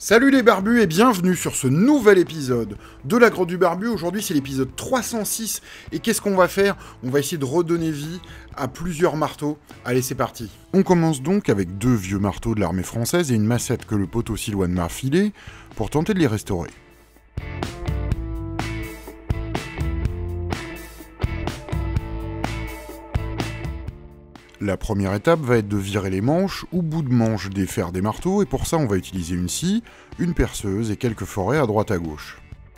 Salut les barbus et bienvenue sur ce nouvel épisode de la Grotte du Barbu. Aujourd'hui c'est l'épisode 306 et qu'est-ce qu'on va faire? On va essayer de redonner vie à plusieurs marteaux. Allez, c'est parti. On commence donc avec deux vieux marteaux de l'armée française et une massette que le poteau Silouane m'a filée pour tenter de les restaurer. La première étape va être de virer les manches ou bouts de manche des fers des marteaux, et pour ça on va utiliser une scie, une perceuse et quelques forêts à droite à gauche.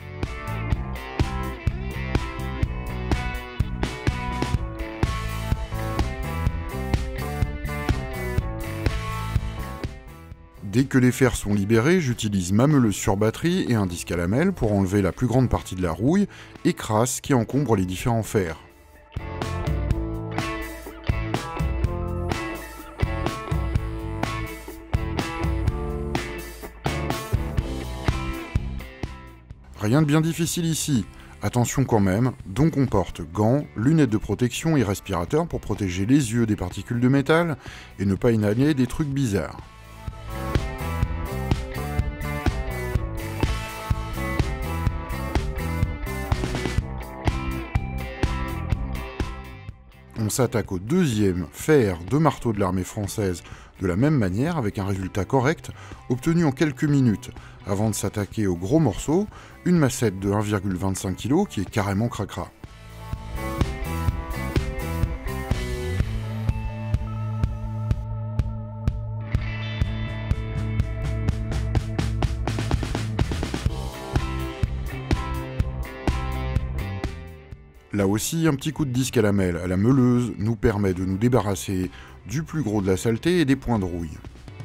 Dès que les fers sont libérés, j'utilise ma meuleuse sur batterie et un disque à lamelles pour enlever la plus grande partie de la rouille et crasse qui encombre les différents fers. Rien de bien difficile ici. Attention quand même, donc on porte gants, lunettes de protection et respirateurs pour protéger les yeux des particules de métal et ne pas inhaler des trucs bizarres. On s'attaque au deuxième fer de marteau de l'armée française de la même manière avec un résultat correct obtenu en quelques minutes avant de s'attaquer au gros morceau, une massette de 1,25 kg qui est carrément cracra. Là aussi, un petit coup de disque à lamelles à la meuleuse nous permet de nous débarrasser du plus gros de la saleté et des points de rouille.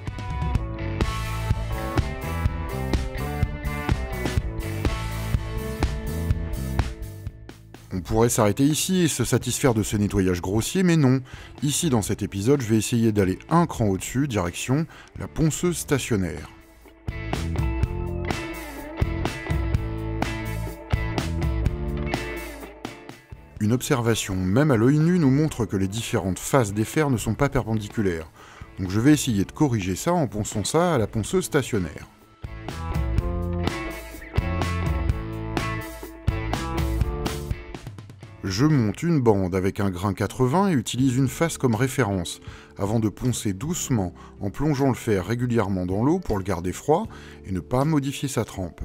On pourrait s'arrêter ici et se satisfaire de ce nettoyage grossier, mais non. Ici, dans cet épisode, je vais essayer d'aller un cran au-dessus, direction la ponceuse stationnaire. Une observation, même à l'œil nu, nous montre que les différentes faces des fers ne sont pas perpendiculaires. Donc je vais essayer de corriger ça en ponçant ça à la ponceuse stationnaire. Je monte une bande avec un grain 80 et utilise une face comme référence, avant de poncer doucement en plongeant le fer régulièrement dans l'eau pour le garder froid et ne pas modifier sa trempe.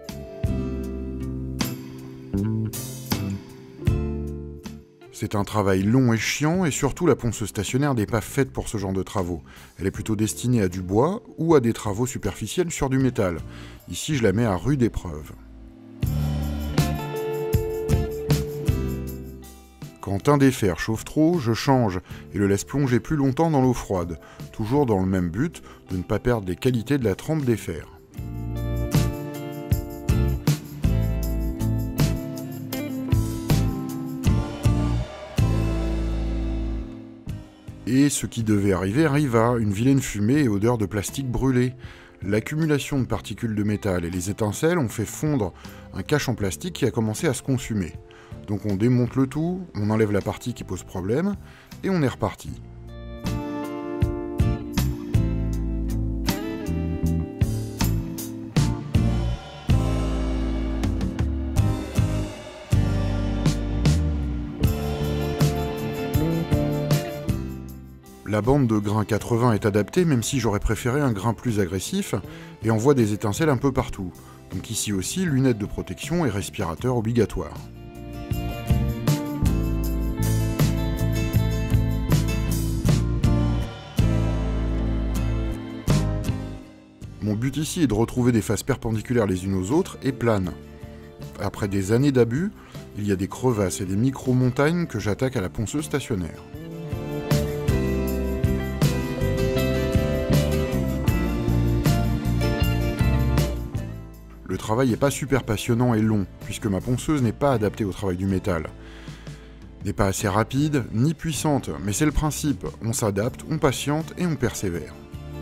C'est un travail long et chiant, et surtout la ponceuse stationnaire n'est pas faite pour ce genre de travaux. Elle est plutôt destinée à du bois ou à des travaux superficiels sur du métal. Ici, je la mets à rude épreuve. Quand un des fers chauffe trop, je change et le laisse plonger plus longtemps dans l'eau froide, toujours dans le même but de ne pas perdre les qualités de la trempe des fers. Et ce qui devait arriver arriva, une vilaine fumée et odeur de plastique brûlé. L'accumulation de particules de métal et les étincelles ont fait fondre un cache en plastique qui a commencé à se consumer. Donc on démonte le tout, on enlève la partie qui pose problème, et on est reparti. La bande de grain 80 est adaptée, même si j'aurais préféré un grain plus agressif, et envoie des étincelles un peu partout. Donc ici aussi, lunettes de protection et respirateurs obligatoires. Mon but ici est de retrouver des faces perpendiculaires les unes aux autres et planes. Après des années d'abus, il y a des crevasses et des micro-montagnes que j'attaque à la ponceuse stationnaire. Le travail n'est pas super passionnant et long, puisque ma ponceuse n'est pas adaptée au travail du métal. N'est pas assez rapide, ni puissante, mais c'est le principe, on s'adapte, on patiente et on persévère.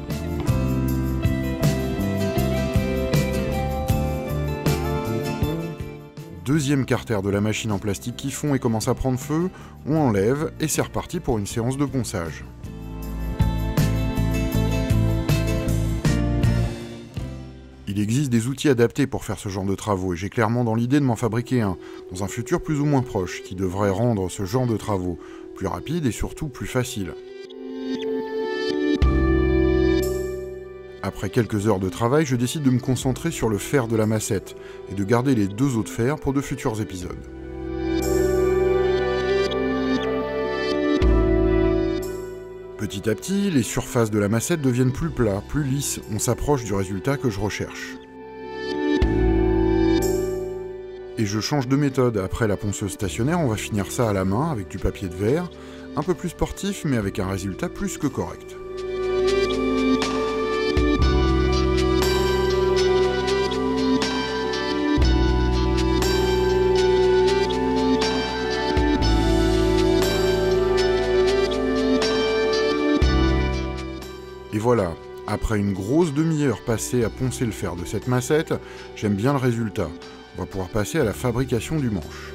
Deuxième carter de la machine en plastique qui fond et commence à prendre feu, on enlève et c'est reparti pour une séance de ponçage. Il existe des outils adaptés pour faire ce genre de travaux, et j'ai clairement dans l'idée de m'en fabriquer un, dans un futur plus ou moins proche, qui devrait rendre ce genre de travaux plus rapides et surtout plus faciles. Après quelques heures de travail, je décide de me concentrer sur le fer de la massette, et de garder les 2 autres fers pour de futurs épisodes. Petit à petit, les surfaces de la massette deviennent plus plats, plus lisses, on s'approche du résultat que je recherche. Et je change de méthode, après la ponceuse stationnaire, on va finir ça à la main avec du papier de verre, un peu plus sportif mais avec un résultat plus que correct. Et voilà, après une grosse demi-heure passée à poncer le fer de cette massette, j'aime bien le résultat. On va pouvoir passer à la fabrication du manche.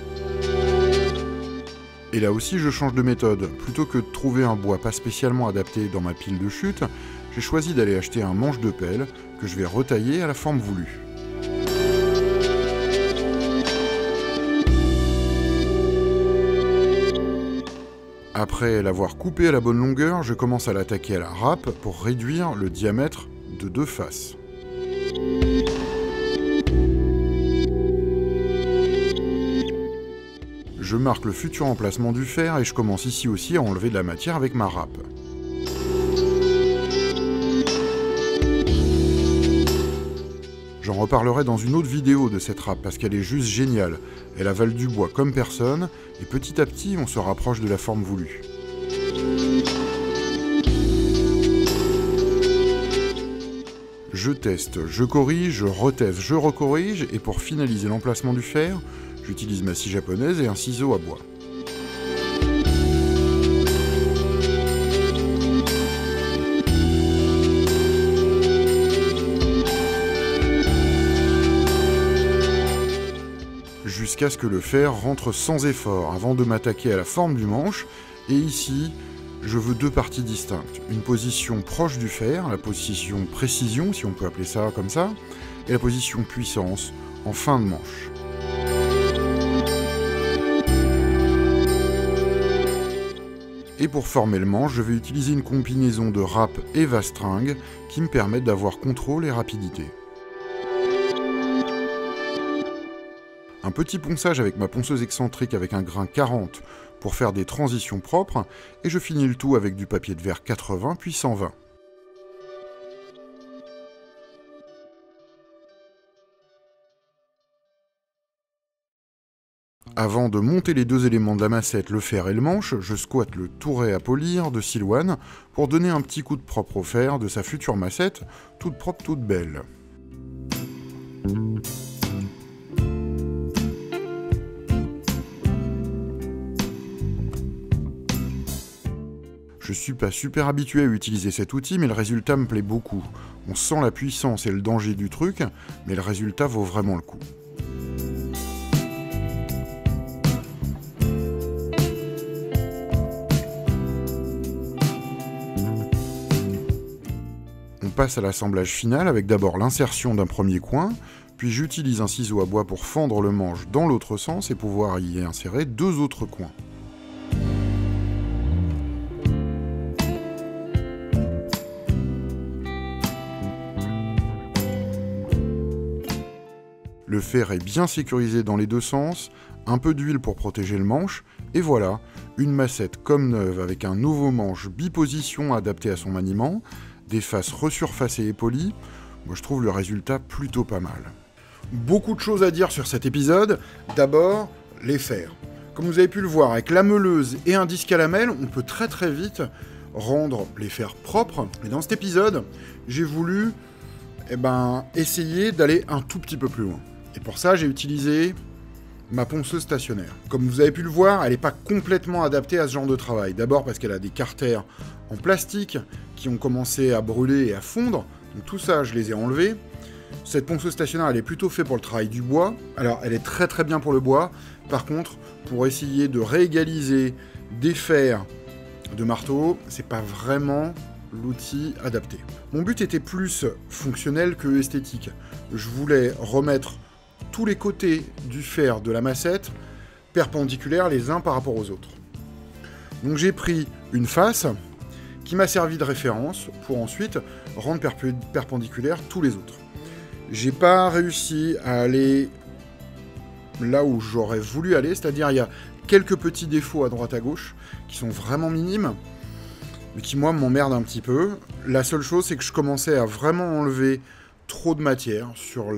Et là aussi je change de méthode. Plutôt que de trouver un bois pas spécialement adapté dans ma pile de chute, j'ai choisi d'aller acheter un manche de pelle que je vais retailler à la forme voulue. Après l'avoir coupé à la bonne longueur, je commence à l'attaquer à la râpe pour réduire le diamètre de 2 faces. Je marque le futur emplacement du fer et je commence ici aussi à enlever de la matière avec ma râpe. J'en reparlerai dans une autre vidéo de cette râpe parce qu'elle est juste géniale. Elle avale du bois comme personne et petit à petit on se rapproche de la forme voulue. Je teste, je corrige, je reteste, je recorrige et pour finaliser l'emplacement du fer, j'utilise ma scie japonaise et un ciseau à bois. Jusqu'à ce que le fer rentre sans effort avant de m'attaquer à la forme du manche. Et ici, je veux 2 parties distinctes. Une position proche du fer, la position précision, si on peut appeler ça comme ça, et la position puissance, en fin de manche. Et pour former le manche, je vais utiliser une combinaison de râpe et vastringue qui me permettent d'avoir contrôle et rapidité. Un petit ponçage avec ma ponceuse excentrique avec un grain 40 pour faire des transitions propres, et je finis le tout avec du papier de verre 80 puis 120. Avant de monter les 2 éléments de la massette, le fer et le manche, je squatte le touret à polir de Silwan pour donner un petit coup de propre au fer de sa future massette, toute propre, toute belle. Je suis pas super habitué à utiliser cet outil, mais le résultat me plaît beaucoup. On sent la puissance et le danger du truc, mais le résultat vaut vraiment le coup. On passe à l'assemblage final avec d'abord l'insertion d'un premier coin, puis j'utilise un ciseau à bois pour fendre le manche dans l'autre sens et pouvoir y insérer 2 autres coins. Le fer est bien sécurisé dans les 2 sens, un peu d'huile pour protéger le manche, et voilà, une massette comme neuve avec un nouveau manche biposition adapté à son maniement, des faces resurfacées et polies. Moi je trouve le résultat plutôt pas mal. Beaucoup de choses à dire sur cet épisode. D'abord, les fers. Comme vous avez pu le voir, avec la meuleuse et un disque à lamelles, on peut très très vite rendre les fers propres. Et dans cet épisode, j'ai voulu essayer d'aller un tout petit peu plus loin. Et pour ça, j'ai utilisé ma ponceuse stationnaire. Comme vous avez pu le voir, elle n'est pas complètement adaptée à ce genre de travail. D'abord parce qu'elle a des carters en plastique qui ont commencé à brûler et à fondre. Donc tout ça, je les ai enlevés. Cette ponceuse stationnaire, elle est plutôt faite pour le travail du bois. Alors, elle est très très bien pour le bois. Par contre, pour essayer de réégaliser des fers de marteau, c'est pas vraiment l'outil adapté. Mon but était plus fonctionnel que esthétique. Je voulais remettre tous les côtés du fer de la massette perpendiculaires les uns par rapport aux autres. Donc j'ai pris une face qui m'a servi de référence pour ensuite rendre perpendiculaires tous les autres. J'ai pas réussi à aller là où j'aurais voulu aller, c'est-à-dire il y a quelques petits défauts à droite à gauche qui sont vraiment minimes, mais qui moi m'emmerdent un petit peu. La seule chose, c'est que je commençais à vraiment enlever trop de matière sur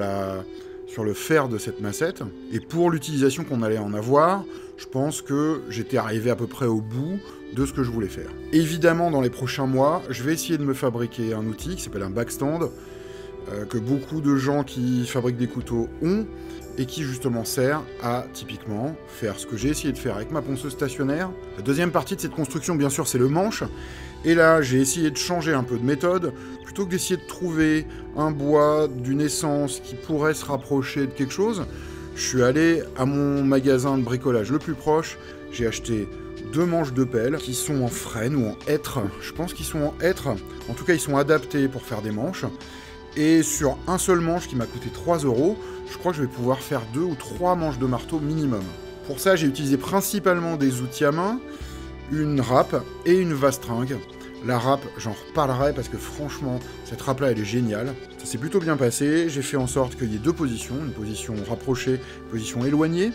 le fer de cette massette, et pour l'utilisation qu'on allait en avoir, je pense que j'étais arrivé à peu près au bout de ce que je voulais faire. Évidemment, dans les prochains mois, je vais essayer de me fabriquer un outil qui s'appelle un backstand, que beaucoup de gens qui fabriquent des couteaux ont, et qui justement sert à, typiquement, faire ce que j'ai essayé de faire avec ma ponceuse stationnaire. La deuxième partie de cette construction, bien sûr, c'est le manche. Et là, j'ai essayé de changer un peu de méthode. Plutôt que d'essayer de trouver un bois d'une essence qui pourrait se rapprocher de quelque chose, je suis allé à mon magasin de bricolage le plus proche. J'ai acheté 2 manches de pelle qui sont en frêne ou en hêtre. Je pense qu'ils sont en hêtre. En tout cas, ils sont adaptés pour faire des manches. Et sur un seul manche qui m'a coûté 3 €, je crois que je vais pouvoir faire 2 ou 3 manches de marteau minimum. Pour ça, j'ai utilisé principalement des outils à main, une râpe et une vastringue. La râpe, j'en reparlerai parce que franchement, cette râpe-là, elle est géniale. Ça s'est plutôt bien passé. J'ai fait en sorte qu'il y ait 2 positions, une position rapprochée, une position éloignée.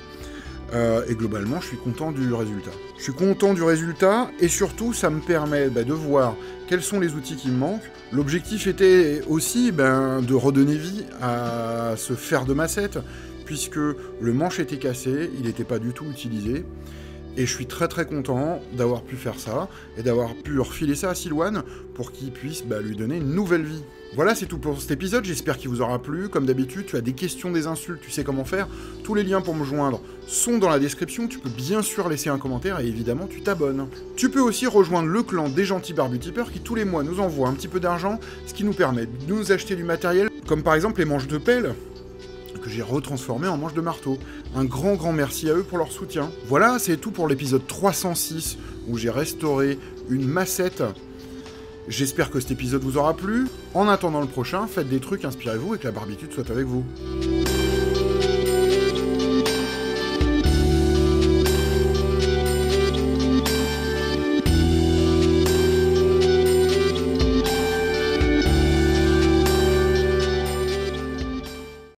Et globalement, je suis content du résultat. Je suis content du résultat, et surtout, ça me permet de voir quels sont les outils qui me manquent. L'objectif était aussi de redonner vie à ce fer de massette, puisque le manche était cassé, il n'était pas du tout utilisé. Et je suis très très content d'avoir pu faire ça, et d'avoir pu refiler ça à Silouane pour qu'il puisse lui donner une nouvelle vie. Voilà, c'est tout pour cet épisode, j'espère qu'il vous aura plu. Comme d'habitude, tu as des questions, des insultes, tu sais comment faire. Tous les liens pour me joindre sont dans la description, tu peux bien sûr laisser un commentaire et évidemment tu t'abonnes. Tu peux aussi rejoindre le clan des gentils barbutipeurs qui tous les mois nous envoient un petit peu d'argent, ce qui nous permet de nous acheter du matériel, comme par exemple les manches de pelle, que j'ai retransformé en manches de marteau. Un grand merci à eux pour leur soutien. Voilà, c'est tout pour l'épisode 306, où j'ai restauré une massette. J'espère que cet épisode vous aura plu. En attendant le prochain, faites des trucs, inspirez-vous et que la barbitude soit avec vous.